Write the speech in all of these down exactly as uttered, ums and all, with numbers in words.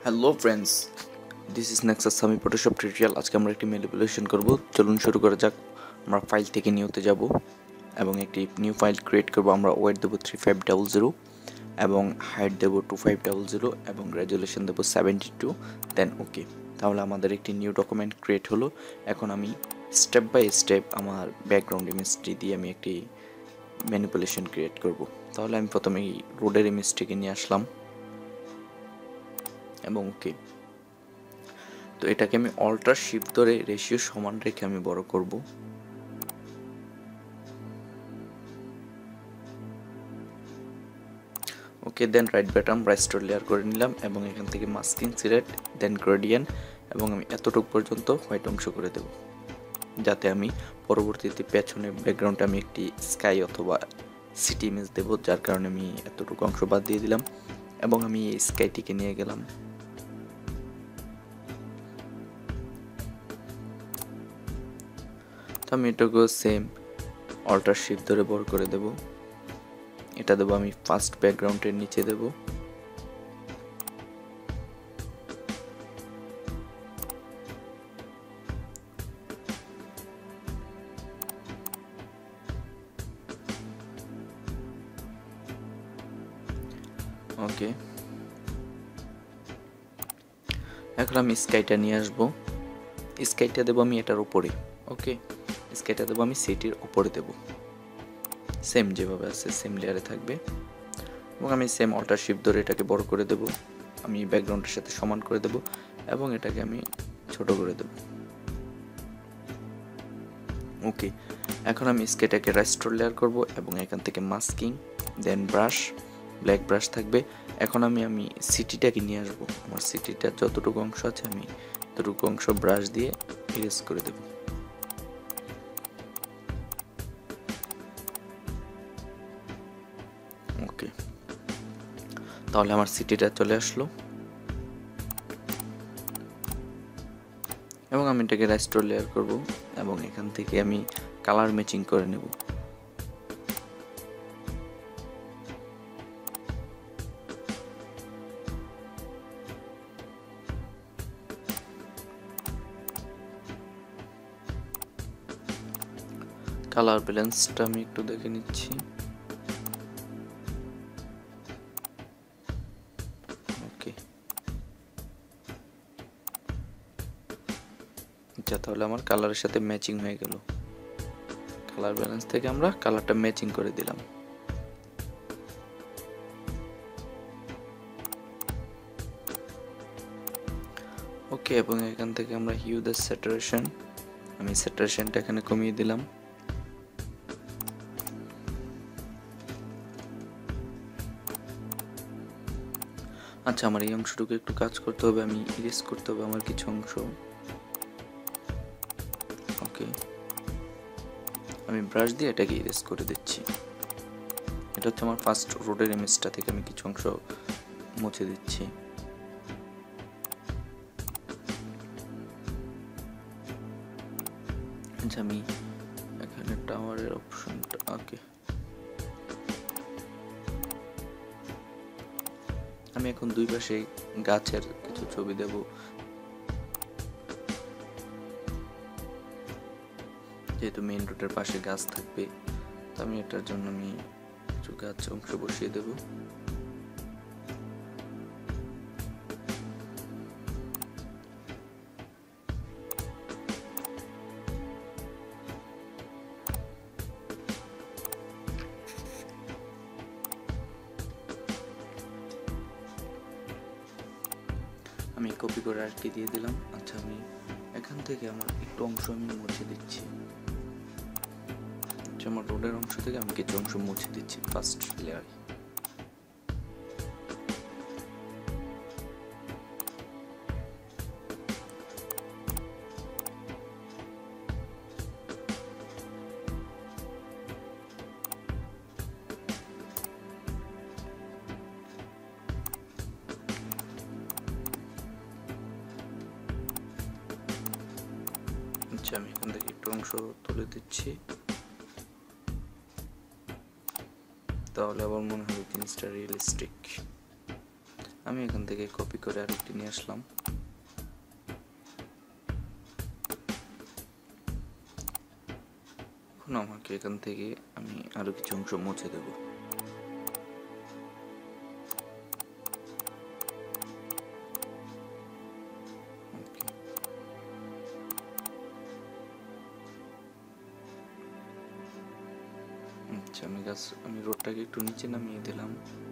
Hello friends, this is Nexus আমি Photoshop tutorial. আজকে আমরা একটি ম্যানিপুলেশন করব। চলুন শুরু করা যাক। আমরা ফাইল থেকে নিউতে যাব এবং একটি নিউ ফাইল ক্রিয়েট করব। আমরা ওয়েট দেবো থ্রি ফাইভ ডাবল জিরো এবং হাইট দেবো টু ফাইভ ডাবল জিরো এবং রেজুলেশন দেবো সেভেন্টি টু, দেন ওকে। তাহলে আমাদের একটি নিউ ডকুমেন্ট ক্রিয়েট হলো। এখন আমি স্টেপ বাই স্টেপ আমার ব্যাকগ্রাউন্ড ইমেজটি দিয়ে আমি একটি ম্যানিপুলেশন ক্রিয়েট করব। তাহলে আমি প্রথমে এই রোডের ইমেজটিকে নিয়ে আসলাম এবং ওকে। তো এটাকে আমি অল্টার শিফট ধরে রেশিও সমান রেখে আমি বড় করব। Okay, then right button restore layer করে নিলাম এবং এখান থেকে মাস্কিং সিলেক্ট, দেন গ্রেডিয়েন্ট এবং আমি এতটুকু পর্যন্ত হোয়াইট অংশ করে দেব, যাতে আমি পরবর্তীতে পেছনে ব্যাকগ্রাউন্ডে আমি একটি স্কাই অথবা সিটি ইমেজ দেব, যার কারণে আমি এতটুকু অংশ বাদ দিয়ে দিলাম এবং আমি এই স্কাইটিকে নিয়ে গেলাম। তো আমি এটাকেও সেম অল্টার শিফট ধরে বড় করে দেব। এটা দেবো আমি ফার্স্ট ব্যাকগ্রাউন্ডের নিচে দেব। ওকে, এখন আমি স্কাইটা নিয়ে আসবো। স্কাইটা দেবো আমি এটার উপরে। ওকে, স্কাইটা দেবো আমি সিটির উপরে দেব, সেম যেভাবে আছে সেম লেয়ারে থাকবে এবং আমি সেম অল্টার শিফট ধরে এটাকে বড় করে দেব। আমি ব্যাকগ্রাউন্ডের সাথে সমান করে দেব এবং এটাকে আমি ছোট করে দেব। ওকে, এখন আমি স্কেটাকে রাইস্টোর লেয়ার করব এবং এখান থেকে masking, then brush, black brush থাকবে। এখন আমি আমি সিটিটাকে নিয়ে আসবো। আমার সিটিটার যতটুকু অংশ আছে আমি ততটুকু অংশ ব্রাশ দিয়ে ইরেজ করে দেব। ওকে, তাহলে আমার সিটিটা চলে আসলো এবং আমি এটাকে রাইস্টোর লেয়ার করব এবং এখান থেকে আমি কালার ম্যাচিং করে নেব। কালার ব্যালেন্সটা আমি একটু দেখে নিচ্ছি। ওকে, আচ্ছা, তাহলে আমার কালারের সাথে ম্যাচিং হয়ে গেল। কালার ব্যালেন্স থেকে আমরা কালারটা ম্যাচিং করে দিলাম। ওকে, এবং এখান থেকে আমরা হিউ দ্য স্যাচুরেশন, আমি স্যাচুরেশনটা এখানে কমিয়ে দিলাম। আচ্ছা, আমার এই অংশটুকু একটু কাজ করতে হবে, আমি ইরেজ করতে হবে আমার কিছু অংশ। ওকে, আমি ব্রাশ দিয়ে এটাকে ইরেজ করে দিচ্ছি। এটা হচ্ছে আমার ফার্স্ট রোডের ইমেজটা থেকে আমি কিছু অংশ মুছে দিচ্ছি। আচ্ছা, আমি এখানে টাওয়ারের অপশনটা, ওকে, আমি এখন দুই পাশে গাছের কিছু ছবি দেব। যেহেতু মেইন রোডের পাশে গাছ থাকবে, তো আমি এটার জন্য আমি কিছু গাছ অংশ বসিয়ে দেব। আমি কপি করে আটকে দিয়ে দিলাম। আচ্ছা, আমি এখান থেকে আমার একটু অংশ আমি মুছে দিচ্ছি। আচ্ছা, আমার রোডের অংশ থেকে আমি কিছু অংশ মুছে দিচ্ছি ফার্স্ট লেয়ারে। আচ্ছা, আমি এখান থেকে একটু অংশ তুলে দিচ্ছি, তাহলে আবার মনে হবে জিনিসটা রিয়েলিস্টিক। আমি এখান থেকে কপি করে আরেকটি নিয়ে আসলাম। এখন আমাকে এখান থেকে আমি আরো কিছু অংশ মুছে দেব। আচ্ছা, আমি গাছ আমি রোডটাকে একটু নিচে নামিয়ে দিলাম।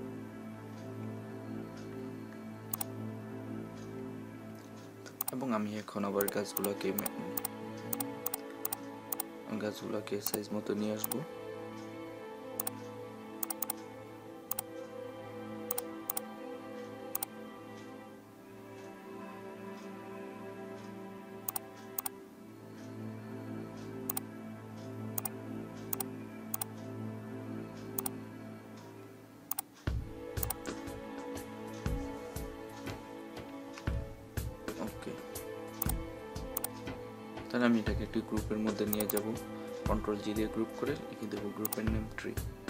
এবং আমি এখন আবার গাছগুলোকে গাছগুলোকে সাইজ মতো নিয়ে আসবো। তাহলে আমি এটাকে একটি গ্রুপের মধ্যে নিয়ে যাব। কন্ট্রোল জি দিয়ে গ্রুপ করে লিখে দেবো গ্রুপের নেম ট্রি।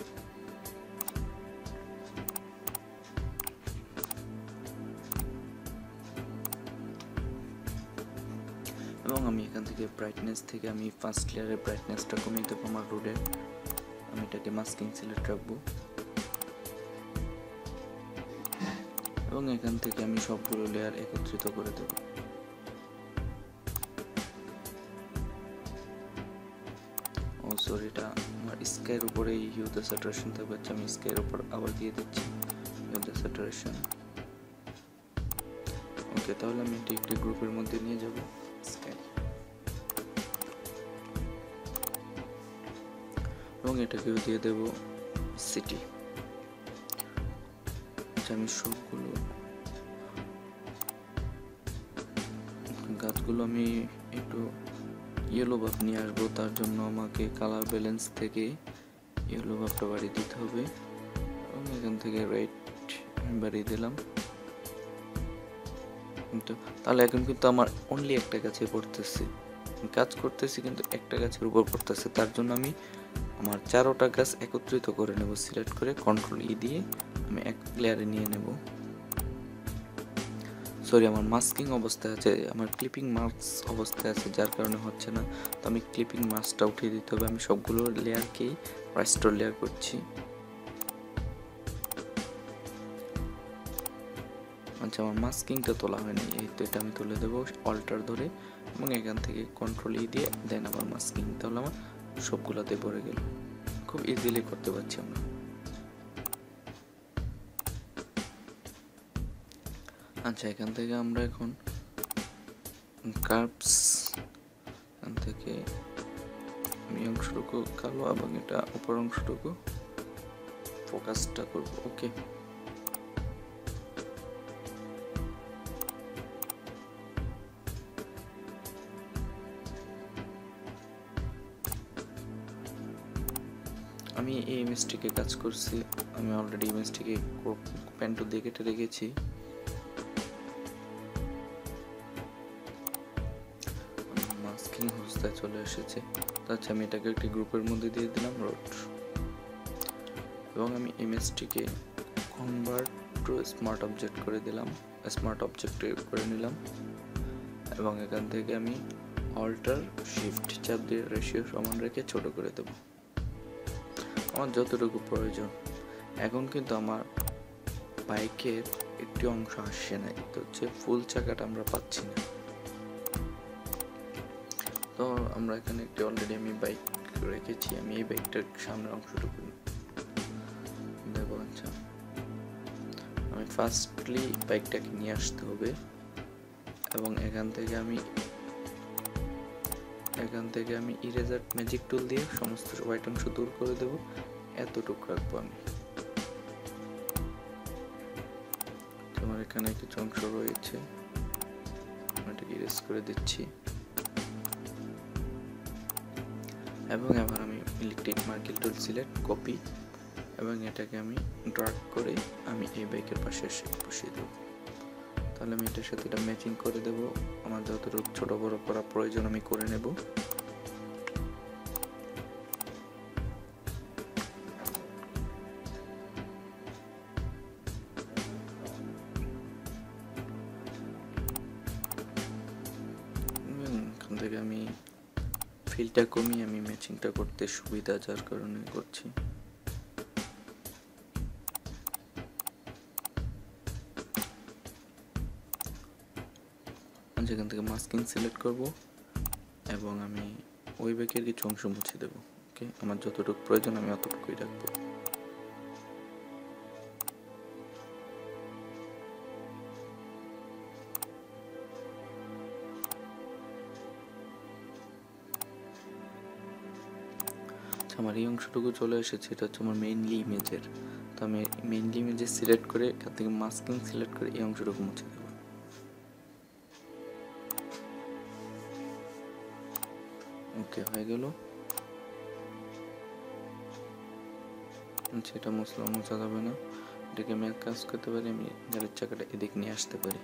এবং আমি এখান থেকে ব্রাইটনেস থেকে আমি ফার্স্ট লেয়ারের ব্রাইটনেসটা কমিয়ে দেবো আমার রোডের। আমি এটাকে মাস্কিং সিলেক্ট রাখবো এবং এখান থেকে আমি সবগুলো লেয়ার একত্রিত করে দেবো। ও সরি, এটা আমার স্কাইয়ের উপরে হিউ দ্য স্যাচুরেশন থাকবে। আমি স্কাইয়ের উপর আবার দিয়ে দিচ্ছি হিউ দ্য স্যাচুরেশন। ওকে, তাহলে আমি এটি একটি গ্রুপের মধ্যে নিয়ে যাব স্কাই, এবং এটাকেও দিয়ে দেব সিটি। আমি সবগুলো গাছগুলো আমি একটু ইয়েলো ভাব নিয়ে আসবো। তার জন্য আমাকে কালার ব্যালেন্স থেকে ইয়েলো ভাবটা বাড়িয়ে দিতে হবে এবং এখান থেকে রেড বাড়িয়ে দিলাম। তাহলে এখন কিন্তু আমার অনলি একটা গাছে পড়তেছে, কাজ করতেছি কিন্তু একটা গাছের উপর পড়তেছে। তার জন্য আমি আমার চারোটা গাছ একত্রিত করে নেব। সিলেক্ট করে কন্ট্রোল ই দিয়ে আমি এক লেয়ারে নিয়ে নেব। সরি, আমার মাস্কিং অবস্থায় আছে, আমার ক্লিপিং মার্কস অবস্থায় আছে, যার কারণে হচ্ছে না। তো আমি ক্লিপিং মার্কসটা উঠিয়ে দিতে হবে। আমি সবগুলো লেয়ারকেই রেস্টোর লেয়ার করছি। আচ্ছা, আমার মাস্কিংটা তোলা হয়নি, এই তো এটা আমি তুলে দেবো অল্টার ধরে এবং এখান থেকে কন্ট্রোল ই দিয়ে দেন আবার মাস্কিং। তাহলে আমার সবগুলোতে পড়ে গেল। খুব ইজিলি করতে পারছি আমরা। আচ্ছা, এখান থেকে আমরা এখন কার্ভস এখান থেকে আমি অংশটুকু কালো এবং এটা উপর অংশটুকু ফোকাসটা করব। ওকে, আমি এই ইমেজটিকে কাজ করছি। আমি অলরেডি ইমেজটিকে পেন টু দিয়ে কেটে রেখেছি। মাস্কিং অবস্থায় চলে এসেছে। আচ্ছা, আমি এটাকে একটি গ্রুপের মধ্যে দিয়ে দিলাম রোড, এবং আমি ইমেজটিকে কনভার্ট টু স্মার্ট অবজেক্ট করে দিলাম, স্মার্ট অবজেক্ট করে নিলাম এবং এখান থেকে আমি অল্টার শিফট চাপ দিয়ে রেশিও সমান রেখে ছোট করে দেব আমার যতটুকু প্রয়োজন। এখন কিন্তু আমার বাইকের একটি অংশ আসছে না, এটা হচ্ছে ফুল চাকাটা আমরা পাচ্ছি না। তো আমরা এখানে একটি অলরেডি আমি বাইক রেখেছি, আমি এই বাইকটার সামনের অংশটুকু দেব। আচ্ছা, আমি ফার্স্টলি বাইকটাকে নিয়ে আসতে হবে এবং এখান থেকে আমি এখান থেকে আমি ইরেজার ম্যাজিক টুল দিয়ে সমস্ত হোয়াইট অংশ দূর করে দেব। এতটুকু রাখবো আমি। তোমার এখানে কিছু অংশ রয়েছে, এটাকে ইরেজ করে দিচ্ছি এবং এবার আমি electric marquee tool select copy এবং এটাকে আমি ড্র্যাগ করে আমি এই বাইকের পাশে এসে বসিয়ে দেবো। তাহলে আমি এটার সাথে এটা ম্যাচিং করে দেব। আমার যতটুকু ছোট বড় করা প্রয়োজন আমি করে নেব। থেকে আমি ফিলটা কমিয়ে আমি ম্যাচিংটা করতে সুবিধা যার কারণে করছি। যেখান থেকে মাস্কিং সিলেক্ট করব এবং আমি ওই ব্যাকের কিছু অংশ মুছে দেবো। ওকে, আমার যতটুকু প্রয়োজন আমি অতটুকুই রাখবো। আমার এই অংশটুকু চলে এসেছে, এটা হচ্ছে আমার মেইনলি ইমেজের। তো আমি মেইনলি ইমেজে সিলেক্ট করে এখান থেকে মাস্কিং সিলেক্ট করে এই অংশটুকু মুছে দেবো। ওকে, হয়ে গেল। সেটা মুছলেও মোছা যাবে না, এটাকে আমি এক কাজ করতে পারি, আমি গাড়ির চাকাটা এদিক নিয়ে আসতে পারি।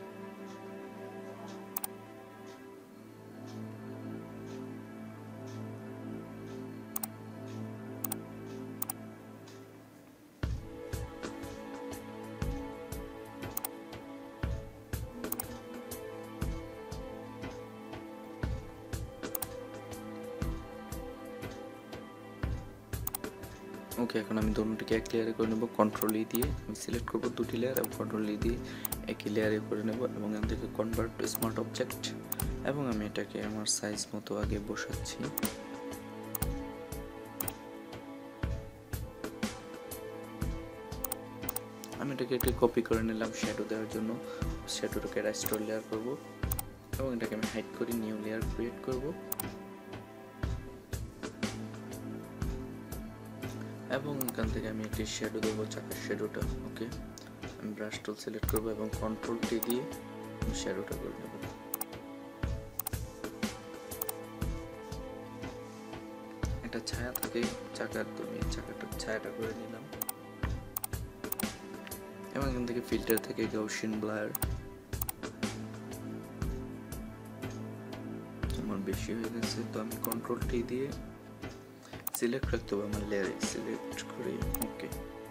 ওকে, এখন আমি দুটোটিকে এক লেয়ারে করে নেব। কন্ট্রোল ই দিয়ে আমি সিলেক্ট করব দুটি লেয়ার এবং কন্ট্রোল ই দিয়ে একই লেয়ারে করে নেব এবং এখান থেকে কনভার্ট টু স্মার্ট অবজেক্ট এবং আমি এটাকে আমার সাইজ মতো আগে বসাচ্ছি। আমি এটাকে একটু কপি করে নিলাম শ্যাডো দেওয়ার জন্য। শ্যাডোটাকে রেস্টোর লেয়ার করব এবং এটাকে আমি হাইড করি, নিউ লেয়ার ক্রিয়েট করব এবং এখান থেকে আমি একটি শ্যাডো দেবো, চাকার শ্যাডোটা। ওকে, আমি ব্রাশ টুল সিলেক্ট করব এবং কন্ট্রোল টি দিয়ে আমি শ্যাডোটা করে নেব। একটা ছায়া থাকে চাকার, তো আমি চাকাটা ছায়াটা করে নিলাম এবং এখান থেকে ফিল্টার থেকে গাউসিয়ান ব্লার আমার বেশি হয়ে গেছে, তো আমি কন্ট্রোল টি দিয়ে সিলেক্ট রাখতে হবে আমার লেয়ারে, সিলেক্ট করে ওকে।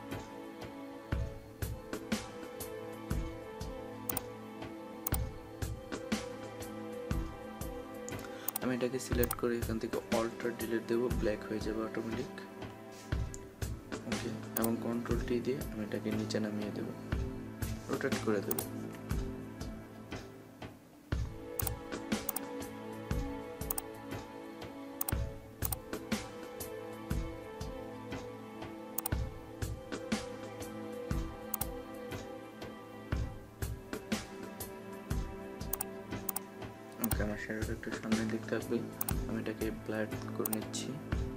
আমি এটাকে সিলেক্ট করে এখান থেকে অল্টার ডিলিট দেবো, ব্ল্যাক হয়ে যাবে অটোমেটিক। ওকে, এবং কন্ট্রোল টি দিয়ে আমি এটাকে নিচে নামিয়ে দেবো, রোটেট করে দেবো। ওকে, আমার শ্যাডোটা একটু সামনের দিক থাকবে, আমি এটাকে ব্লার করে নিচ্ছি।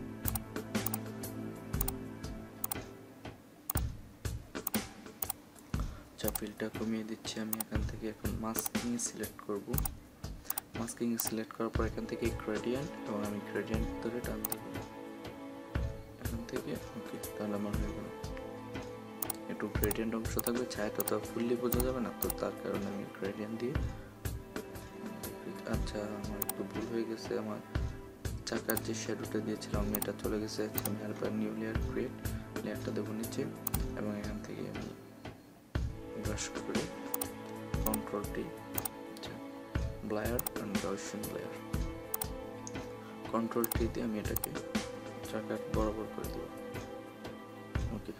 ফিলটা কমিয়ে দিচ্ছি আমি এখান থেকে। এখন মাস্কিং সিলেক্ট করব, মাস্কিং সিলেক্ট করার পর এখান থেকে গ্রেডিয়েন্ট এবং আমি গ্রেডিয়েন্ট ধরে টান দেব এখান থেকে। ওকে, তাহলে আমার হয়ে গেল। একটু গ্রেডিয়েন্ট অংশ থাকবে, ছায়াটা তো ফুললি বোঝা যাবে না, তো তার কারণে আমি গ্রেডিয়েন্ট দিয়ে। আচ্ছা, আমার একটু ভুল হয়ে গেছে, আমার চাকার যে শ্যাডোটা দিয়েছিলাম আমি এটা চলে গেছে। আমি আরেকবার নিউ লেয়ার ক্রিয়েট, লেয়ারটা দেবো নিচে এবং এখান থেকে আমি ব্রাশ করে control T, blur and Gaussian blur, control T দিয়ে আমি এটাকে চাকার বরাবর করে দেবো। ওকে,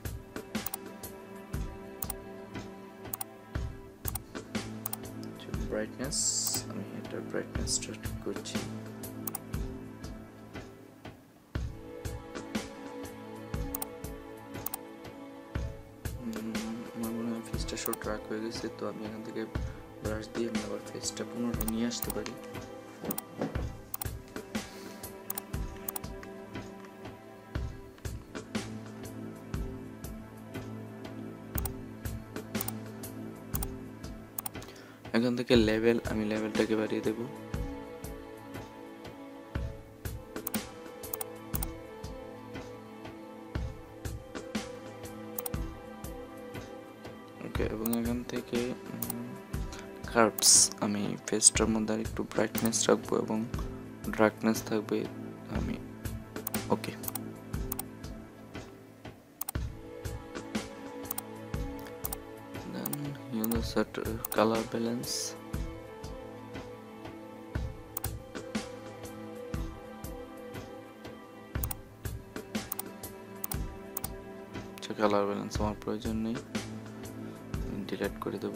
ব্রাইটনেস, আমি এটার ব্রাইটনেসটা ঠিক করছি। আমার মনে হয় ফেসটা শর্ট ট্র্যাক হয়ে গেছে, তো আমি এখান থেকে ব্রাশ দিয়ে আমি আবার ফেসটা পুনরায় নিয়ে আসতে পারি। এখান থেকে লেভেল, আমি লেভেলটাকে বাড়িয়ে দেব। ওকে, এবং এখান থেকে কার্ভস, আমি ফেসটার মধ্যে আর একটু ব্রাইটনেস রাখবো এবং ডার্কনেস থাকবে আমি। Okay, set color balance, colour balance আমার প্রয়োজন নেই, ডিলিট করে দেবো।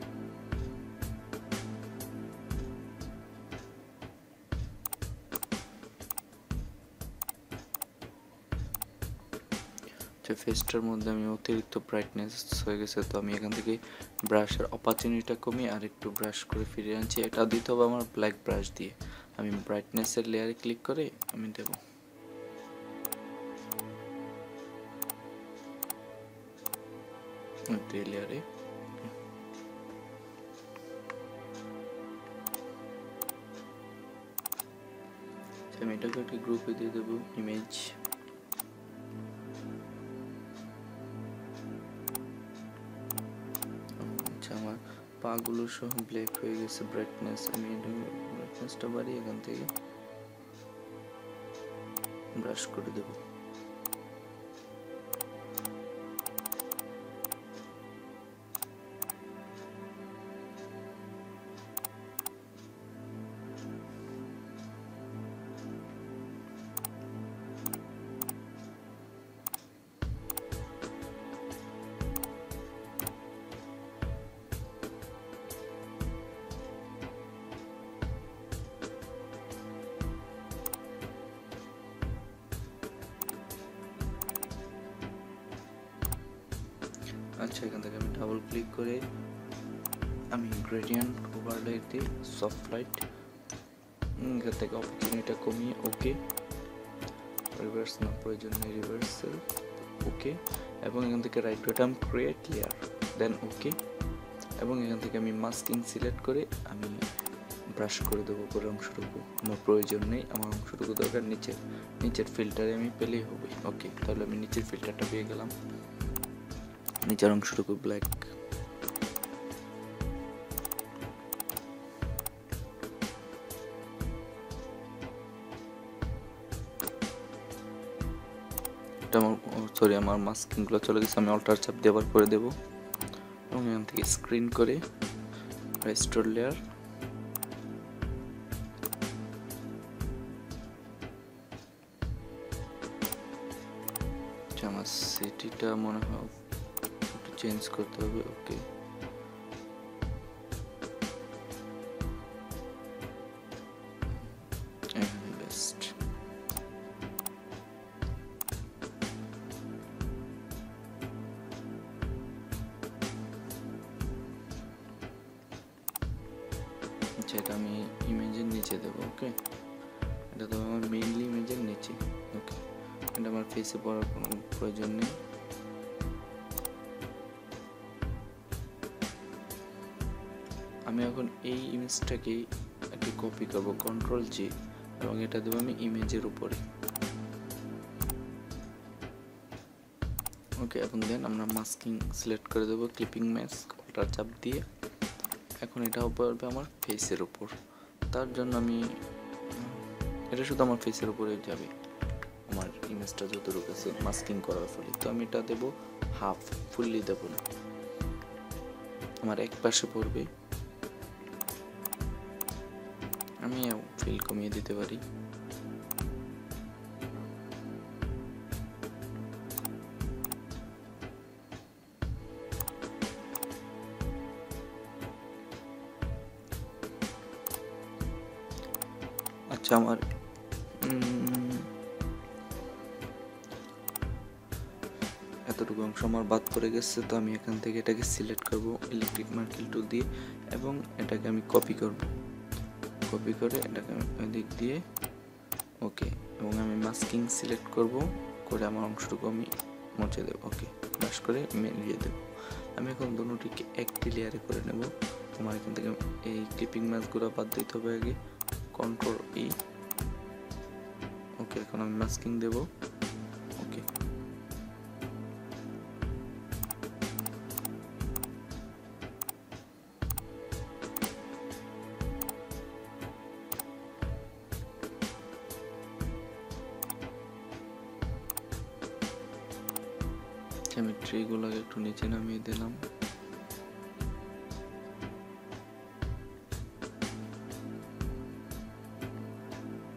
ফেসটার মধ্যে আমি অতিরিক্ত ব্রাইটনেস হয়ে গেছে, তো আমি এখান থেকে ব্রাশের অপারচুনিটিটা কমিয়ে আর একটু ব্রাশ করে ফিরিয়ে আনছি। এটা দিতে হবে আমার ব্ল্যাক ব্রাশ দিয়ে। আমি ব্রাইটনেসের লেয়ারে ক্লিক করে আমি দেব। লেয়ারে আমি এটাকে একটা গ্রুপে দিয়ে দেবো, ইমেজ। আচ্ছা, আমার পাগুলো সহ ব্ল্যাক হয়ে গেছে ব্রাইটনেস। আমি এটা ব্রাইটনেসটা বাড়িয়ে এখান থেকে ব্রাশ করে দেবো। আচ্ছা, এখান থেকে আমি ডাবল ক্লিক করে আমি গ্রেডিয়েন্ট ওভারলে দিয়ে সফট লাইট, এখান থেকে অপরচুনিটিটা কমিয়ে ওকে, রিভার্স না প্রয়োজন নেই, রিভার্সাল ওকে, এবং এখান থেকে right button create layer, then okay, এবং এখান থেকে আমি মাস্কিং সিলেক্ট করে আমি ব্রাশ করে দেবো উপরের অংশটুকু। আমার প্রয়োজন নেই, আমার অংশটুকু দরকার নিচের নিচের ফিল্টারে আমি পেলেই হবে। ওকে, তাহলে আমি নিচের ফিল্টারটা পেয়ে গেলাম, নিচের অংশটুকু ব্ল্যাক। এটা আমার সরি আমার মাস্কিংগুলো চলে গেছে, আমি অল্টার চাপ দিয়ে আবার করে দেবো এবং এখান থেকে স্ক্রিন করে রেস্টোর লেয়ার, আমার সিটিটা মনে হয় একটু চেঞ্জ করতে হবে। Okay, best. যেটা আমি ইমেজের নিচে দেবো। ওকে, এটা তো আমার মেইনলি ইমেজের নিচে। ওকে, এটা আমার ফেসে পড়ার কোনো প্রয়োজন নেই। আমি এখন এই ইমেজটাকে একটু কপি করবো, কন্ট্রোল জি, এবং এটা দেবো আমি ইমেজের উপরে। ওকে, এবং দেন আমরা মাস্কিং সিলেক্ট করে দেবো, ক্লিপিং মাস্ক ওটার চাপ দিয়ে। এখন এটা পড়বে আমার ফেসের উপর, তার জন্য আমি এটা শুধু আমার ফেসের উপরে যাবে, আমার ইমেজটা যতটুকু আছে মাস্কিং করার ফলে। তো আমি এটা দেবো হাফ, ফুললি দেবো না, আমার এক পাশে পড়বে। আমি ফিল কমিয়ে দিতে পারি। আচ্ছা, আমার এতটুকু অংশ আমার বাদ পড়ে গেছে, তো আমি এখান থেকে এটাকে সিলেক্ট করব ইলেকট্রিক মার্কেল টুল দিয়ে, এবং এটাকে আমি কপি করব। কপি করে এটাকে আমি ওই দিক দিয়ে ওকে, এবং আমি মাস্কিং সিলেক্ট করব করে আমার অংশটুকু আমি মুছে দেবো। ওকে, ব্রাশ করে মিলিয়ে দেবো। আমি এখন দুটোটিকে একটি লেয়ারে করে নেব। আমার এখান থেকে এই ক্লিপিং মাস্কগুলো বাদ দিতে হবে আগে, কন্ট্রোল ই। ওকে, এখন আমি মাস্কিং দেব। ওকে, আমি ট্রিগুলোকে একটু নিচে নামিয়ে দিলাম।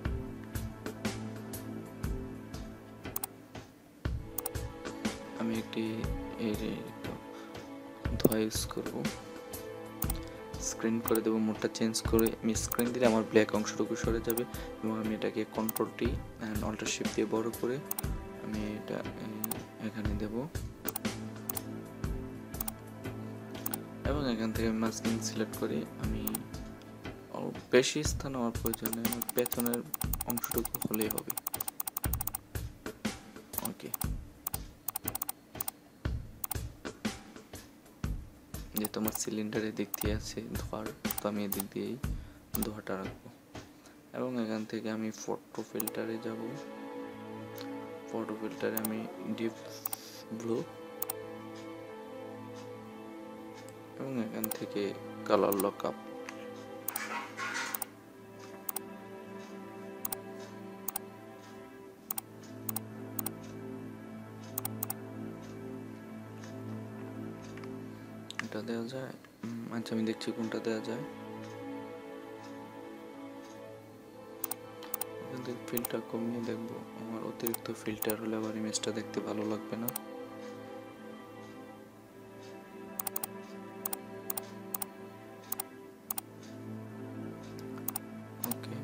আমি একটি ধোয়া ইউজ করবো। স্ক্রিন করে দেবো, মোডটা চেঞ্জ করে আমি স্ক্রিন দিলে আমার ব্ল্যাক অংশটুকু সরে যাবে এবং আমি এটাকে control T and alter shift দিয়ে বড় করে আমি এটা এখানে দেব এবং এখান থেকে মাস্কিং সিলেক্ট করে আমি বেশি স্থান হওয়ার প্রয়োজন নেই, পেছনের অংশটুকু হলেই হবে। ওকে, যে তোমার সিলিন্ডারের দিক দিয়ে আছে ধোয়ার, তো আমি এদিক দিয়েই ধোয়াটা রাখবো এবং এখান থেকে আমি ফটো ফিল্টারে যাব। ফটো ফিল্টারে আমি ডিপ ব্লু এবং এখান থেকে কালার লক আপ, এটা দেওয়া যায়। আচ্ছা, আমি দেখছি কোনটা দেওয়া যায়। এখান থেকে ফিল্টার কমিয়ে দেখবো, আমার অতিরিক্ত ফিল্টার হলে আবার ইমেজটা দেখতে ভালো লাগবে না। ওকে,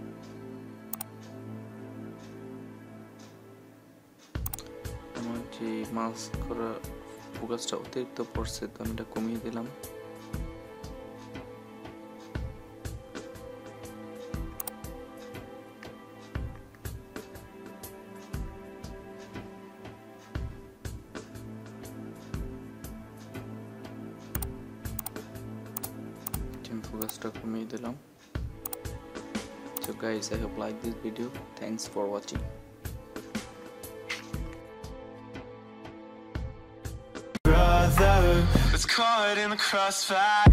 আমার যে মাস্ক করা ফোকাসটা অতিরিক্ত পড়ছে, তো আমি এটা কমিয়ে দিলাম। ফোকাসটা কমিয়ে দিলাম। So guys, I hope you like this video. Thanks for watching. Brother, it's caught in the crossfire.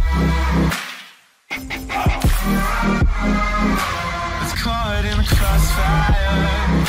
It's caught in the crossfire.